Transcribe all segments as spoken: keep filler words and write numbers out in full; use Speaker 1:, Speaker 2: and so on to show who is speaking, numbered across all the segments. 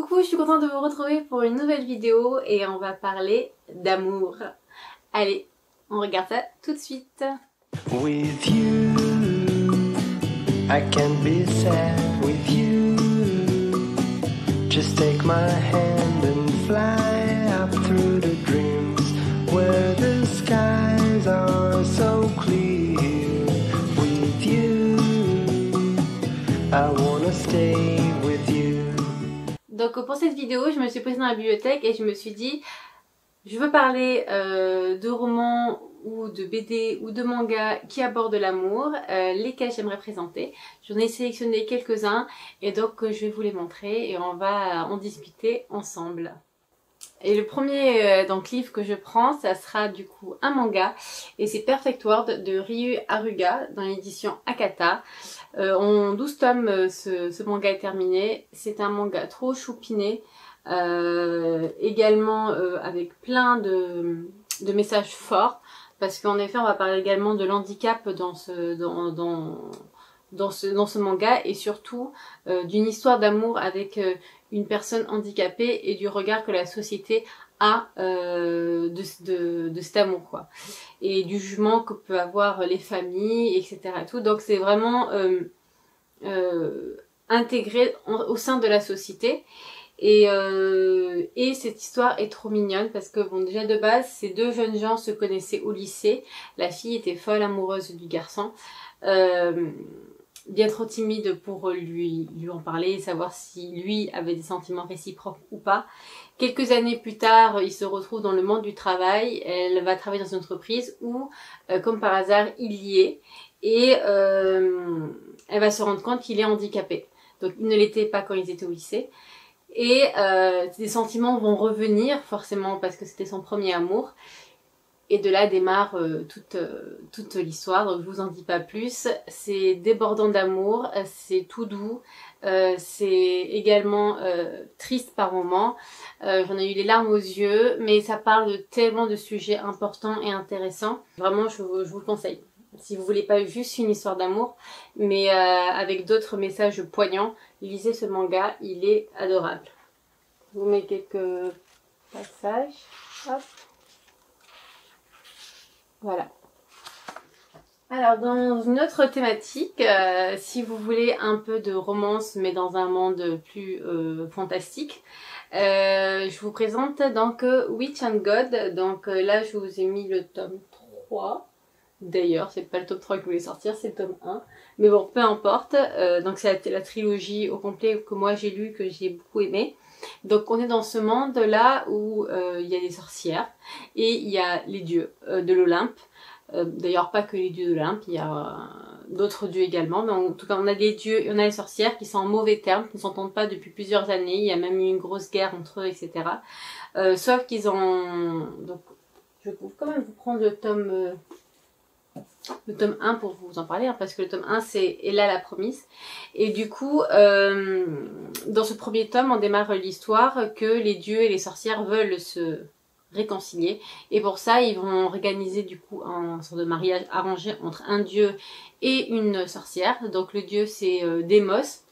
Speaker 1: Coucou, je suis contente de vous retrouver pour une nouvelle vidéo et on va parler d'amour. Allez, on regarde ça tout de suite.
Speaker 2: With you, I can't be sad with you. Just take my hand and fly up through the dreams where the skies are so clear. With you, I wanna stay with you.
Speaker 1: Donc pour cette vidéo, je me suis posée dans la bibliothèque et je me suis dit, je veux parler euh, de romans ou de B D ou de mangas qui abordent l'amour, euh, lesquels j'aimerais présenter. J'en ai sélectionné quelques-uns et donc euh, je vais vous les montrer et on va en discuter ensemble. Et le premier euh, donc, livre que je prends, ça sera du coup un manga et c'est Perfect World de Ryu Haruka dans l'édition Akata. Euh, en douze tomes, euh, ce, ce manga est terminé. C'est un manga trop choupiné, euh, également euh, avec plein de, de messages forts, parce qu'en effet on va parler également de l'handicap dans ce, dans, dans, dans, ce, dans ce manga et surtout euh, d'une histoire d'amour avec euh, une personne handicapée et du regard que la société a euh, de, de, de cet amour quoi, et du jugement que peuvent avoir les familles, et cetera et tout. Donc c'est vraiment euh, euh, intégré en, au sein de la société. Et, euh, et cette histoire est trop mignonne parce que bon, déjà de base ces deux jeunes gens se connaissaient au lycée. La fille était folle amoureuse du garçon, euh, bien trop timide pour lui, lui en parler et savoir si lui avait des sentiments réciproques ou pas. Quelques années plus tard, il se retrouve dans le monde du travail. Elle va travailler dans une entreprise où, euh, comme par hasard, il y est. Et euh, elle va se rendre compte qu'il est handicapé. Donc il ne l'était pas quand ils étaient au lycée. Et euh, des sentiments vont revenir forcément parce que c'était son premier amour. Et de là démarre euh, toute, euh, toute l'histoire, donc je vous en dis pas plus. C'est débordant d'amour, c'est tout doux, euh, c'est également euh, triste par moments. Euh, J'en ai eu les larmes aux yeux, mais ça parle de tellement de sujets importants et intéressants. Vraiment, je, je vous le conseille. Si vous voulez pas juste une histoire d'amour, mais euh, avec d'autres messages poignants, lisez ce manga, il est adorable. Je vous mets quelques passages. Hop. Voilà. Alors dans une autre thématique, euh, si vous voulez un peu de romance mais dans un monde plus euh, fantastique, euh, je vous présente donc Witch and God. Donc euh, là je vous ai mis le tome trois. D'ailleurs, c'est pas le tome trois que je voulais sortir, c'est le tome un. Mais bon, peu importe. Euh, donc c'est la, la trilogie au complet que moi j'ai lu, que j'ai beaucoup aimé. Donc on est dans ce monde là où euh, il y a des sorcières et il y a les dieux euh, de l'Olympe. Euh, D'ailleurs pas que les dieux de l'Olympe, il y a euh, d'autres dieux également. Mais en tout cas on a des dieux et on a les sorcières qui sont en mauvais termes, qui ne s'entendent pas depuis plusieurs années. Il y a même eu une grosse guerre entre eux, et cetera. Euh, sauf qu'ils ont... Donc je peux quand même vous prendre le tome... Euh... le tome un pour vous en parler, hein, parce que le tome un c'est Ella la promise. Et du coup, euh, dans ce premier tome, on démarre l'histoire que les dieux et les sorcières veulent se réconcilier. Et pour ça, ils vont organiser du coup un sorte de mariage arrangé entre un dieu et une sorcière. Donc le dieu c'est euh, Démos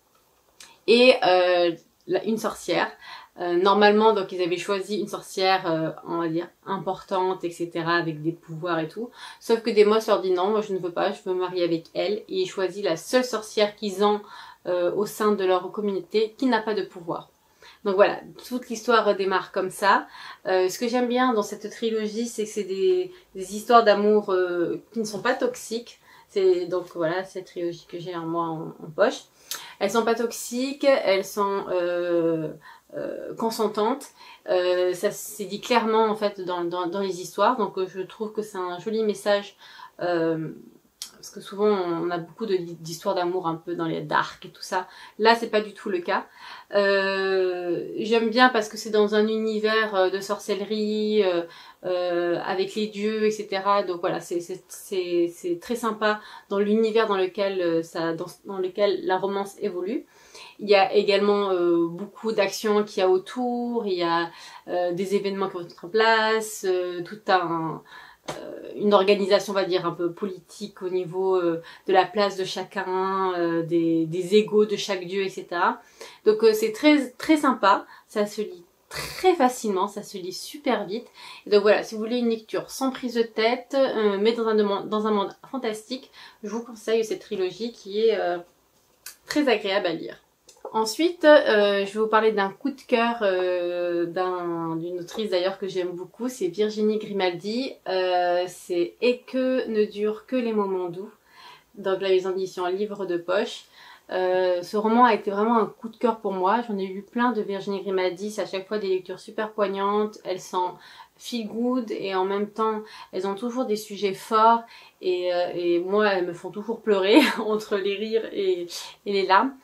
Speaker 1: et euh, une sorcière. Euh, normalement, donc ils avaient choisi une sorcière, euh, on va dire, importante, et cetera, avec des pouvoirs et tout. Sauf que Démos leur dit non, moi je ne veux pas, je veux me marier avec elle. Et ils choisissent la seule sorcière qu'ils ont euh, au sein de leur communauté qui n'a pas de pouvoir. Donc voilà, toute l'histoire démarre comme ça. Euh, ce que j'aime bien dans cette trilogie, c'est que c'est des, des histoires d'amour euh, qui ne sont pas toxiques. C'est donc voilà cette trilogie que j'ai en moi en, en poche. Elles sont pas toxiques, elles sont euh, euh, consentantes. Euh, ça c'est dit clairement en fait dans, dans, dans les histoires. Donc euh, je trouve que c'est un joli message. Euh, parce que souvent on a beaucoup d'histoires d'amour un peu dans les dark et tout ça. Là c'est pas du tout le cas. Euh, J'aime bien parce que c'est dans un univers de sorcellerie, euh, euh, avec les dieux, et cetera. Donc voilà, c'est très sympa dans l'univers dans lequel ça, dans, dans lequel la romance évolue. Il y a également euh, beaucoup d'actions qu'il y a autour, il y a euh, des événements qui vont être en place, euh, tout un une organisation, on va dire, un peu politique au niveau euh, de la place de chacun, euh, des, des égos de chaque dieu, et cetera. Donc euh, c'est très très sympa, ça se lit très facilement, ça se lit super vite. Et donc voilà, si vous voulez une lecture sans prise de tête, euh, mais dans un, dans un monde fantastique, je vous conseille cette trilogie qui est euh, très agréable à lire. Ensuite, euh, je vais vous parler d'un coup de cœur euh, d'une autrice d'ailleurs que j'aime beaucoup, c'est Virginie Grimaldi. Euh, c'est « Et que ne durent que les moments doux », donc la maison d'édition Livre de poche. Euh, ce roman a été vraiment un coup de cœur pour moi. J'en ai lu plein de Virginie Grimaldi, c'est à chaque fois des lectures super poignantes. Elles sont feel good et en même temps elles ont toujours des sujets forts et, euh, et moi elles me font toujours pleurer entre les rires et, et les larmes.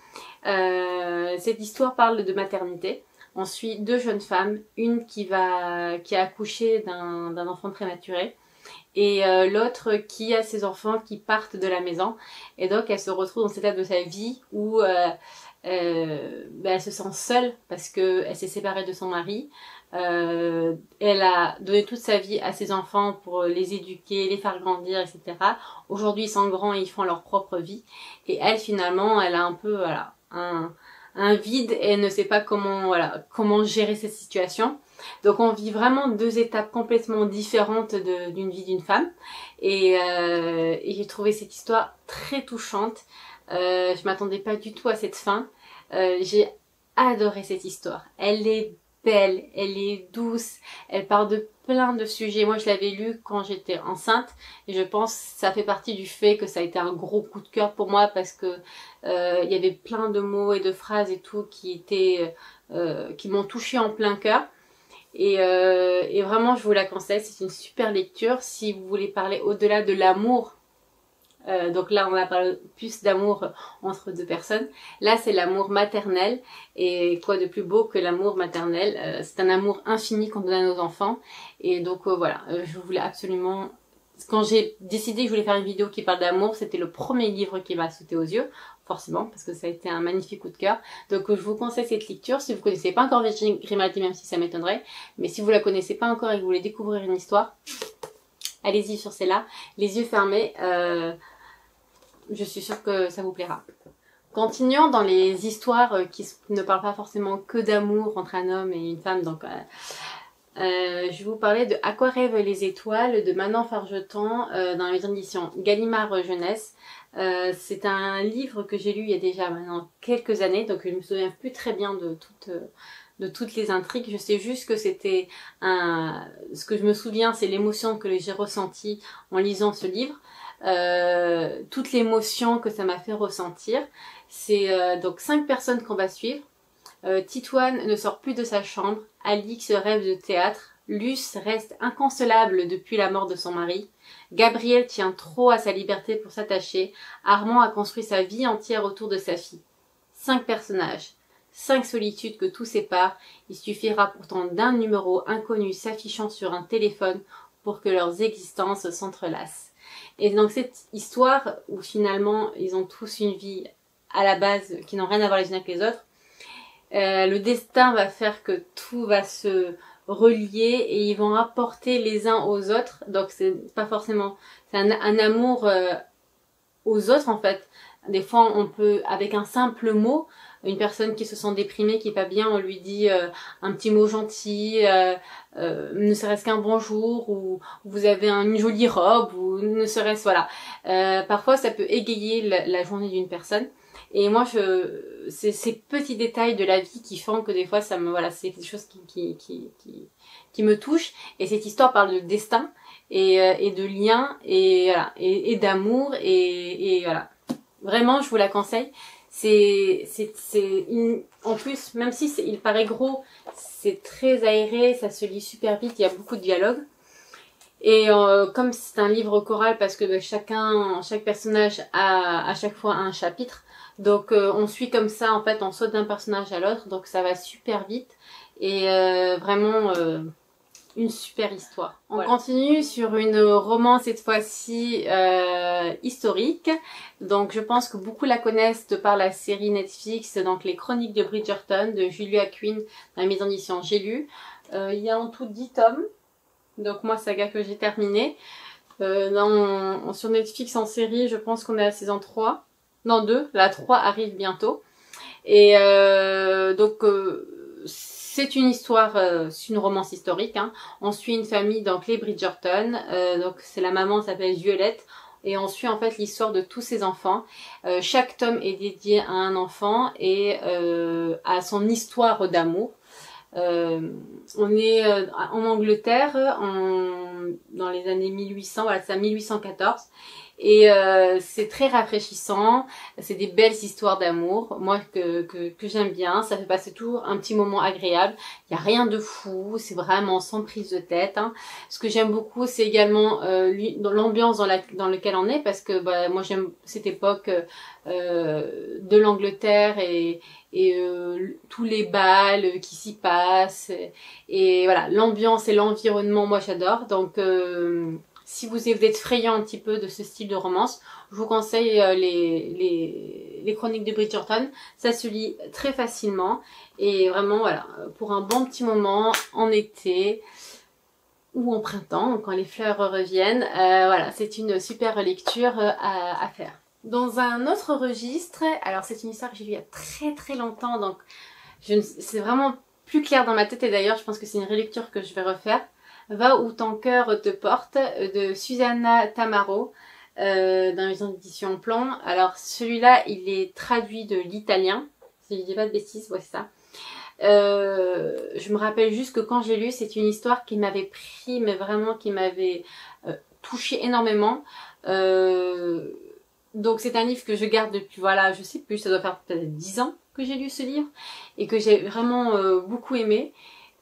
Speaker 1: Euh, cette histoire parle de maternité. On suit deux jeunes femmes, une qui va qui a accouché d'un d'un enfant prématuré et euh, l'autre qui a ses enfants qui partent de la maison. Et donc elle se retrouve dans cette étape de sa vie où euh, euh, ben, elle se sent seule parce que elle s'est séparée de son mari. Euh, elle a donné toute sa vie à ses enfants pour les éduquer, les faire grandir, et cetera. Aujourd'hui ils sont grands et ils font leur propre vie. Et elle finalement, elle a un peu voilà un, un vide et elle ne sait pas comment voilà comment gérer cette situation. Donc on vit vraiment deux étapes complètement différentes d'une vie d'une femme. Et, euh, et j'ai trouvé cette histoire très touchante. Euh, je m'attendais pas du tout à cette fin. Euh, j'ai adoré cette histoire. Elle est belle, elle est douce, elle parle de plein de sujets. Moi je l'avais lu quand j'étais enceinte et je pense que ça fait partie du fait que ça a été un gros coup de cœur pour moi parce que euh, il y avait plein de mots et de phrases et tout qui étaient euh, qui m'ont touchée en plein cœur. Et, euh, et vraiment je vous la conseille, c'est une super lecture si vous voulez parler au-delà de l'amour. Euh, donc là on va parler plus d'amour entre deux personnes. Là c'est l'amour maternel et quoi de plus beau que l'amour maternel. Euh, c'est un amour infini qu'on donne à nos enfants et donc euh, voilà, euh, je voulais absolument... Quand j'ai décidé que je voulais faire une vidéo qui parle d'amour, c'était le premier livre qui m'a sauté aux yeux, forcément, parce que ça a été un magnifique coup de cœur. Donc je vous conseille cette lecture, si vous ne connaissez pas encore Virginie Grimaldi, même si ça m'étonnerait, mais si vous la connaissez pas encore et que vous voulez découvrir une histoire, allez-y sur celle-là, les yeux fermés, euh, je suis sûre que ça vous plaira. Continuons dans les histoires qui ne parlent pas forcément que d'amour entre un homme et une femme, donc... Euh, Euh, je vais vous parler de À quoi rêvent les étoiles de Manon Fargeton euh, dans la maison d'édition Gallimard Jeunesse. Euh, c'est un livre que j'ai lu il y a déjà maintenant quelques années, donc je ne me souviens plus très bien de toutes, de toutes les intrigues. Je sais juste que c'était un... Ce que je me souviens, c'est l'émotion que j'ai ressentie en lisant ce livre. Euh, toute l'émotion que ça m'a fait ressentir. C'est euh, donc cinq personnes qu'on va suivre. Euh, Titoine ne sort plus de sa chambre, Alix rêve de théâtre, Luce reste inconsolable depuis la mort de son mari, Gabriel tient trop à sa liberté pour s'attacher, Armand a construit sa vie entière autour de sa fille. Cinq personnages, cinq solitudes que tout sépare, il suffira pourtant d'un numéro inconnu s'affichant sur un téléphone pour que leurs existences s'entrelacent. Et donc cette histoire où finalement ils ont tous une vie à la base qui n'ont rien à voir les unes avec les autres, Euh, le destin va faire que tout va se relier et ils vont apporter les uns aux autres. Donc c'est pas forcément... C'est un, un amour euh, aux autres en fait. Des fois on peut, avec un simple mot, une personne qui se sent déprimée, qui est pas bien, on lui dit euh, un petit mot gentil, euh, euh, ne serait-ce qu'un bonjour, ou vous avez une jolie robe, ou ne serait-ce... Voilà. Euh, parfois ça peut égayer la, la journée d'une personne. Et moi, je, c'est ces petits détails de la vie qui font que des fois, ça me, voilà, c'est quelque chose qui, qui, qui, qui, qui me touche. Et cette histoire parle de destin et, euh, et de lien et voilà, et, et d'amour et, et voilà. Vraiment, je vous la conseille. C'est, c'est, c'est une... en plus, même si il paraît gros, c'est très aéré, ça se lit super vite. Il y a beaucoup de dialogues. Et euh, comme c'est un livre choral, parce que bah, chacun, chaque personnage a à chaque fois un chapitre. Donc euh, on suit comme ça, en fait, on saute d'un personnage à l'autre, donc ça va super vite. Et euh, vraiment euh, une super histoire. On voilà. Continue sur une romance cette fois-ci euh, historique. Donc je pense que beaucoup la connaissent de par la série Netflix, donc les Chroniques de Bridgerton de Julia Quinn dans la maison d'édition J'ai lu. Euh, il y a en tout dix tomes. Donc moi, saga que j'ai terminé. Euh, dans, sur Netflix en série, je pense qu'on est à la saison trois. Non, deux. La trois arrive bientôt. Et euh, donc, euh, c'est une histoire, euh, c'est une romance historique. Hein. On suit une famille, donc les Bridgerton. Euh, donc c'est la maman s'appelle Violette. Et on suit en fait l'histoire de tous ses enfants. Euh, chaque tome est dédié à un enfant et euh, à son histoire d'amour. Euh, on est euh, en Angleterre en, dans les années mille huit cents, voilà, c'est à mille huit cent quatorze. Et euh, c'est très rafraîchissant, c'est des belles histoires d'amour, moi que, que, que j'aime bien, ça fait passer toujours un petit moment agréable, il n'y a rien de fou, c'est vraiment sans prise de tête. Hein. Ce que j'aime beaucoup, c'est également euh, l'ambiance dans, la, dans laquelle on est, parce que bah, moi j'aime cette époque euh, de l'Angleterre et, et euh, tous les bals qui s'y passent, et, et voilà, l'ambiance et l'environnement, moi j'adore, donc... Euh, si vous êtes friand un petit peu de ce style de romance, je vous conseille euh, les, les, les chroniques de Bridgerton. Ça se lit très facilement. Et vraiment, voilà, pour un bon petit moment, en été ou en printemps, quand les fleurs reviennent, euh, voilà, c'est une super lecture euh, à, à faire. Dans un autre registre, alors c'est une histoire que j'ai lue il y a très très longtemps, donc c'est vraiment plus clair dans ma tête. Et d'ailleurs, je pense que c'est une relecture que je vais refaire. Va où ton cœur te porte, de Susanna Tamaro, euh, dans la maison d'édition Plan. Alors celui-là, il est traduit de l'italien, si je dis pas de bêtises, ouais c'est ça. Euh, je me rappelle juste que quand j'ai lu, c'est une histoire qui m'avait pris, mais vraiment qui m'avait euh, touché énormément. Euh, donc c'est un livre que je garde depuis, voilà, je sais plus, ça doit faire peut-être dix ans que j'ai lu ce livre, et que j'ai vraiment euh, beaucoup aimé.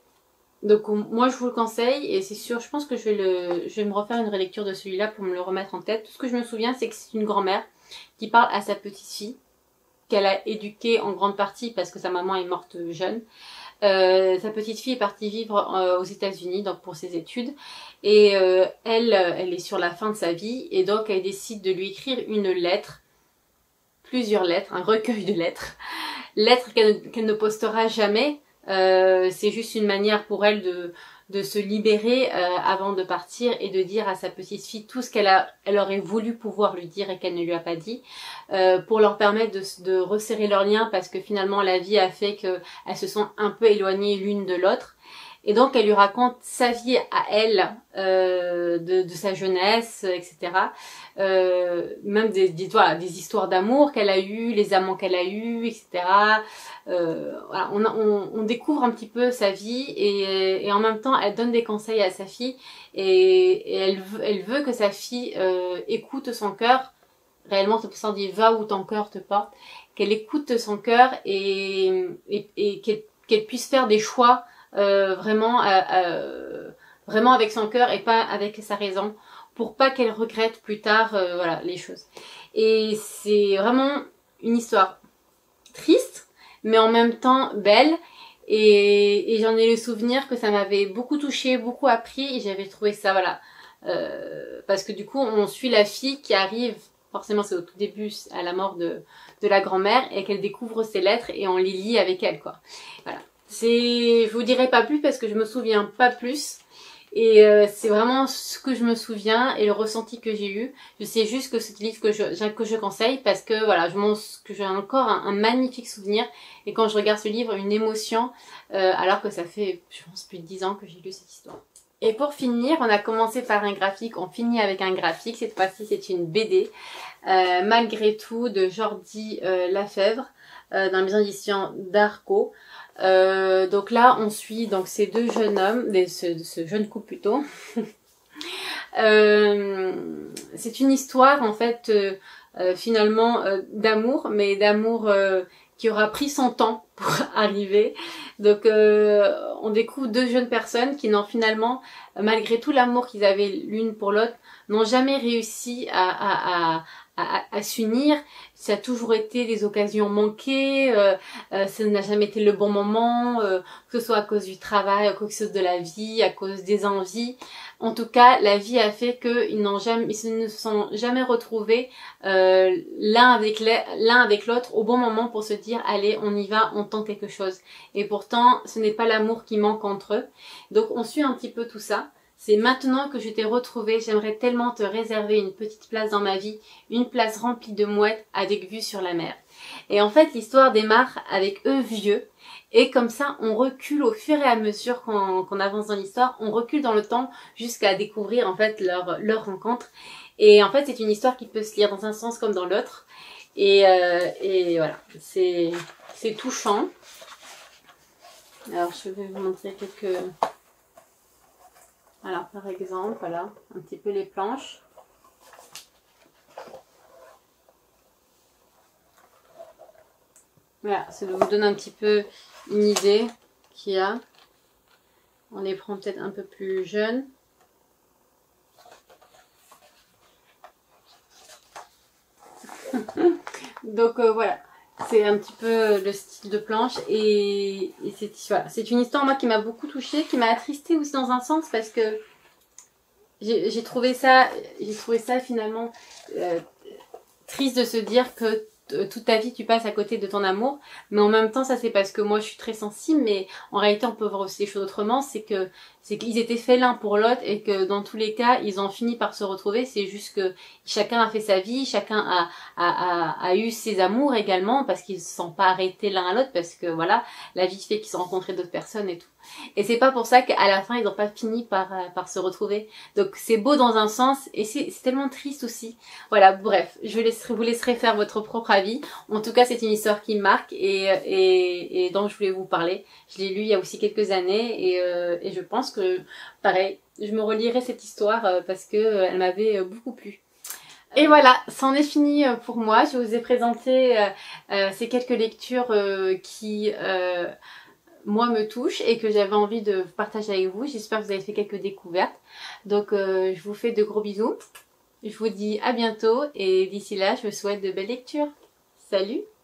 Speaker 1: Donc moi je vous le conseille et c'est sûr, je pense que je vais, le, je vais me refaire une relecture de celui-là pour me le remettre en tête. Tout ce que je me souviens, c'est que c'est une grand-mère qui parle à sa petite-fille, qu'elle a éduquée en grande partie parce que sa maman est morte jeune. Euh, sa petite-fille est partie vivre euh, aux États-Unis donc pour ses études et euh, elle, elle est sur la fin de sa vie et donc elle décide de lui écrire une lettre, plusieurs lettres, un recueil de lettres, lettres qu'elle qu'elle ne postera jamais. Euh, c'est juste une manière pour elle de, de se libérer euh, avant de partir et de dire à sa petite fille tout ce qu'elle a, elle aurait voulu pouvoir lui dire et qu'elle ne lui a pas dit, euh, pour leur permettre de, de resserrer leurs liens parce que finalement la vie a fait qu'elles se sont un peu éloignées l'une de l'autre. Et donc elle lui raconte sa vie à elle, euh, de, de sa jeunesse, et cetera. Euh, même des, des, voilà, des histoires d'amour qu'elle a eues, les amants qu'elle a eus, et cetera. Euh, voilà, on, on, on découvre un petit peu sa vie et, et en même temps elle donne des conseils à sa fille et, et elle, veut, elle veut que sa fille euh, écoute son cœur. Réellement, c'est pour ça qu'on dit va où ton cœur te porte. Qu'elle écoute son cœur et, et, et qu'elle qu'elle puisse faire des choix Euh, vraiment, euh, euh, vraiment avec son cœur et pas avec sa raison, pour pas qu'elle regrette plus tard, euh, voilà, les choses. Et c'est vraiment une histoire triste, mais en même temps belle. Et, et j'en ai le souvenir que ça m'avait beaucoup touchée, beaucoup appris, et j'avais trouvé ça, voilà, euh, parce que du coup, on suit la fille qui arrive. Forcément, c'est au tout début, à la mort de, de la grand-mère, et qu'elle découvre ses lettres et on les lit avec elle, quoi. Voilà. C'est, je vous dirai pas plus parce que je me souviens pas plus. Et euh, c'est vraiment ce que je me souviens et le ressenti que j'ai eu. Je sais juste que c'est un livre que je, que je conseille parce que voilà, je montre que j'ai encore un, un magnifique souvenir. Et quand je regarde ce livre, une émotion, euh, alors que ça fait, je pense, plus de dix ans que j'ai lu cette histoire. Et pour finir, on a commencé par un graphique, on finit avec un graphique. Cette fois-ci, c'est une B D, euh, malgré tout, de Jordi euh, Lafèvre, euh, dans la maison d'édition d'Arco. Euh, donc là, on suit donc ces deux jeunes hommes, des, ce, ce jeune couple plutôt. euh, c'est une histoire en fait, euh, euh, finalement, euh, d'amour, mais d'amour euh, qui aura pris son temps pour arriver. Donc euh, on découvre deux jeunes personnes qui n'ont finalement, malgré tout l'amour qu'ils avaient l'une pour l'autre, n'ont jamais réussi à, à, à à, à s'unir. Ça a toujours été des occasions manquées, euh, euh, ça n'a jamais été le bon moment, euh, que ce soit à cause du travail, à cause de la vie, à cause des envies. En tout cas, la vie a fait qu'ils n'ont jamais, ils ne se sont jamais retrouvés euh, l'un avec l'un avec l'autre au bon moment pour se dire allez, on y va, on tente quelque chose. Et pourtant, ce n'est pas l'amour qui manque entre eux. Donc on suit un petit peu tout ça. c'est maintenant que je t'ai retrouvé, j'aimerais tellement te réserver une petite place dans ma vie, une place remplie de mouettes avec vue sur la mer. Et en fait, l'histoire démarre avec eux vieux, et comme ça, on recule au fur et à mesure qu'on qu'on avance dans l'histoire, on recule dans le temps jusqu'à découvrir en fait leur, leur rencontre. Et en fait, c'est une histoire qui peut se lire dans un sens comme dans l'autre. Et, euh, et voilà, c'est c'est touchant. Alors, je vais vous montrer quelques... Alors, par exemple, voilà, un petit peu les planches. Voilà, ça vous donne un petit peu une idée qu'il y a. On les prend peut-être un peu plus jeunes. Donc euh, voilà, c'est un petit peu le style de planche et, et c'est voilà, c'est une histoire moi qui m'a beaucoup touchée, qui m'a attristée aussi dans un sens parce que j'ai trouvé ça, j'ai trouvé ça finalement euh, triste de se dire que toute ta vie tu passes à côté de ton amour, mais en même temps ça c'est parce que moi je suis très sensible, mais en réalité on peut voir aussi les choses autrement, c'est que c'est qu'ils étaient faits l'un pour l'autre et que dans tous les cas ils ont fini par se retrouver. C'est juste que chacun a fait sa vie, chacun a, a, a, a eu ses amours également, parce qu'ils ne se sont pas arrêtés l'un à l'autre, parce que voilà, la vie fait qu'ils se sont rencontrés d'autres personnes et tout. Et c'est pas pour ça qu'à la fin ils n'ont pas fini par, par se retrouver. Donc c'est beau dans un sens et c'est tellement triste aussi. Voilà, bref, je laisserai, vous laisserai faire votre propre avis. En tout cas c'est une histoire qui me marque et, et, et dont je voulais vous parler. Je l'ai lu il y a aussi quelques années et, euh, et je pense que pareil, je me relirai cette histoire parce que elle m'avait beaucoup plu. Et voilà, c'en est fini pour moi. Je vous ai présenté euh, euh, ces quelques lectures euh, qui... Euh, moi me touche et que j'avais envie de partager avec vous. J'espère que vous avez fait quelques découvertes. Donc euh, je vous fais de gros bisous. Je vous dis à bientôt et d'ici là je vous souhaite de belles lectures. Salut!